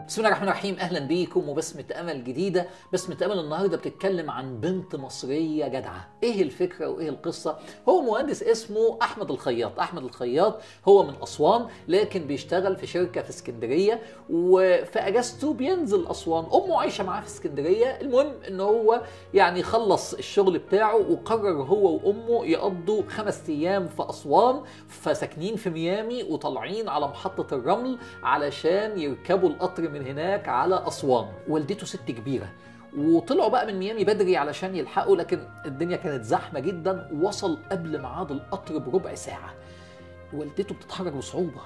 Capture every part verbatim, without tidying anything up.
بسم الله الرحمن الرحيم. اهلا بيكم وبسمة امل جديده. بسمة امل النهارده بتتكلم عن بنت مصريه جدعه. ايه الفكره وايه القصه؟ هو مهندس اسمه احمد الخياط. احمد الخياط هو من اسوان لكن بيشتغل في شركه في اسكندريه، وفي اجازته بينزل اسوان. امه عايشه معاه في اسكندريه. المهم ان هو يعني خلص الشغل بتاعه وقرر هو وامه يقضوا خمس ايام في اسوان، فساكنين في ميامي وطالعين على محطه الرمل علشان يركبوا القطر من هناك على أسوان. والدته ست كبيرة وطلعوا بقى من ميامي بدري علشان يلحقوا، لكن الدنيا كانت زحمة جدا. وصل قبل ميعاد القطر بربع ساعة. والدته بتتحرك بصعوبة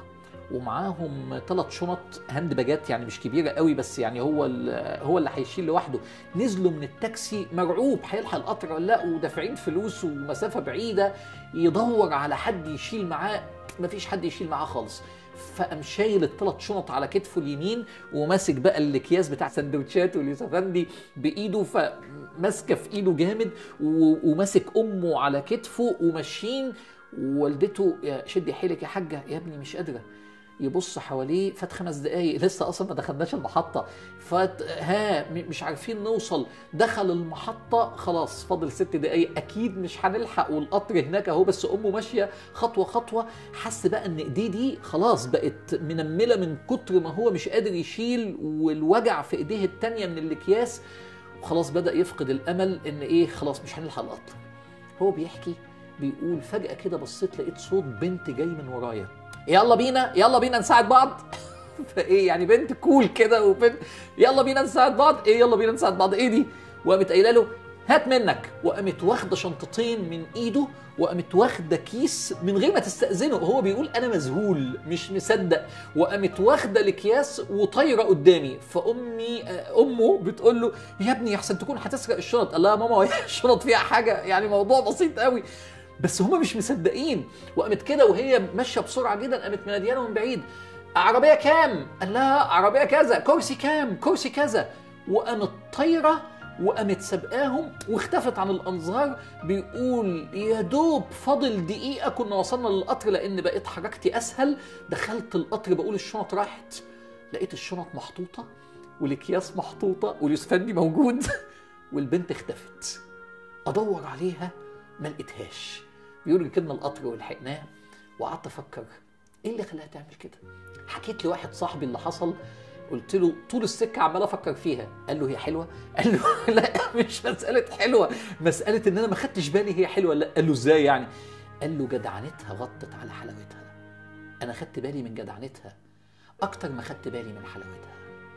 ومعاهم ثلاث شنط هاند باجات، يعني مش كبيرة قوي بس يعني هو هو اللي هيشيل لوحده. نزلوا من التاكسي مرعوب هيلحق القطر ولا لا، ودافعين فلوس ومسافة بعيدة. يدور على حد يشيل معاه، مفيش حد يشيل معاه خالص. فقام شايل الثلاث شنط على كتفه اليمين وماسك بقى الاكياس بتاع سندوتشات واليوسفندي بايده، فماسكه في ايده جامد وماسك امه على كتفه وماشيين. ووالدته يا شدي حيلك يا حاجه يا ابني مش قادره. يبص حواليه، فات خمس دقايق لسه اصلا ما دخلناش المحطه، فات ها مش عارفين نوصل. دخل المحطه خلاص فاضل ست دقايق اكيد مش هنلحق والقطر هناك اهو، بس امه ماشيه خطوه خطوه. حس بقى ان ايديه دي خلاص بقت منمله من كتر ما هو مش قادر يشيل، والوجع في ايديه التانيه من الاكياس. وخلاص بدا يفقد الامل ان ايه خلاص مش هنلحق القطر. هو بيحكي بيقول فجاه كده بصيت لقيت صوت بنت جاي من ورايا، يلا بينا يلا بينا نساعد بعض. فايه يعني بنت كول كده وبنت يلا بينا نساعد بعض. ايه يلا بينا نساعد بعض ايه دي؟ وقامت قايله له هات منك، وقامت واخده شنطتين من ايده وقامت واخده كيس من غير ما تستأذنه. هو بيقول انا مذهول مش مصدق، وقامت واخده الاكياس وطايره قدامي. فامي امه بتقول له يا ابني احسن تكون هتسرق الشنط. قال لها ماما هي الشنط فيها حاجه؟ يعني موضوع بسيط قوي. بس هما مش مصدقين. وقامت كده وهي ماشيه بسرعه جدا قامت منادياله من بعيد، عربيه كام؟ قال لها عربيه كذا. كرسي كام؟ كرسي كذا. وقامت طايره وقامت سابقاهم واختفت عن الانظار. بيقول يا دوب فاضل دقيقه كنا وصلنا للقطر لان بقيت حركتي اسهل. دخلت القطر بقول الشنط راحت، لقيت الشنط محطوطه والاكياس محطوطه واليوسفندي موجود والبنت اختفت. ادور عليها ما لقيتهاش. بيقولوا ركبنا القطر ولحقناه، وقعدت افكر ايه اللي خلاها تعمل كده. حكيت لواحد صاحبي اللي حصل، قلت له طول السكه عمال افكر فيها. قال له هي حلوه؟ قال له لا مش مساله حلوه، مساله ان انا ما خدتش بالي هي حلوه لا. قال له ازاي يعني؟ قال له جدعنتها غطت على حلاوتها. انا خدت بالي من جدعنتها اكتر ما خدت بالي من حلاوتها.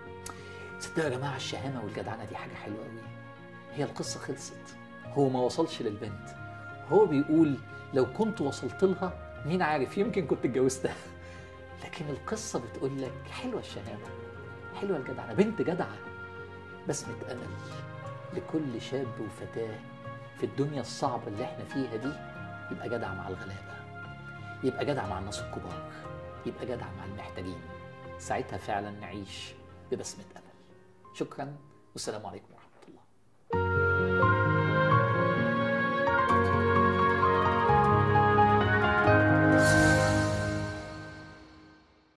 صدقوا يا جماعه الشهامه والجدعنه دي حاجه حلوه قوي. هي القصه خلصت، هو ما وصلش للبنت. هو بيقول لو كنت وصلت لها مين عارف يمكن كنت اتجوزتها. لكن القصة بتقول لك حلوة الشهامة، حلوة الجدعنة، بنت جدعة. بسمة أمل لكل شاب وفتاة في الدنيا الصعبة اللي احنا فيها دي، يبقى جدع مع الغلابة، يبقى جدع مع الناس الكبار، يبقى جدع مع المحتاجين. ساعتها فعلا نعيش ببسمة أمل. شكرا والسلام عليكم ورحمة الله.